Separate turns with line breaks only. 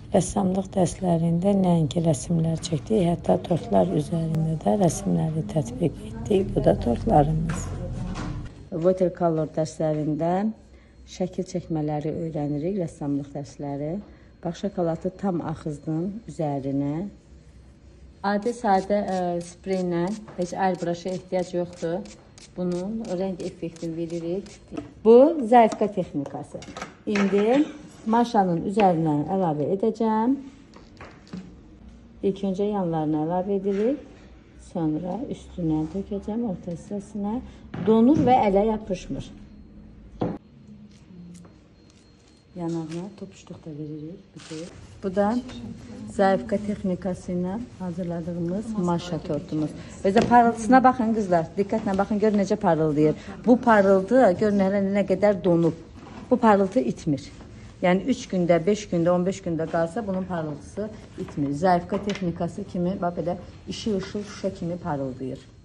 Rəssamlıq dərslərində nəinki rəsmlər çəkdik, hətta tortlar üzərində də rəsmləri tətbiq etdik. Bu da tortlarımız. Watercolor dərslərində şəkil çəkmələri öyrənirik, rəssamlıq dərsləri. Bax, şokolatı tam axızdım üzərinə. Adi sadə spreylə, heç airbrush'a ehtiyac yoxdur. Bunun rəng effektini veririk. Bu zərifqa texnikası. İndi maşanın üzərinə əlavə edəcəm. İlk öncə yanlarına əlavə edirik. Sonra üstünə tökəcəm, orta hissəsinə. Donur və ələ yapışmır. Yanağına topuşluq da veririk. Bu da zərifqa texnikası ilə hazırladığımız maşa tortumuz. Özə parıltısına baxın qızlar. Diqqətlə baxın, gör necə parıldayır. Bu parıldı, görün hələ nə qədər donub. Bu parıltı itmir. Yəni 3 gündə, 5 gündə, 15 gündə qalsa bunun parıltısı itmir. Zərifqa texnikası kimi, bax belə işıl-ışıl şüşə kimi parıldayır.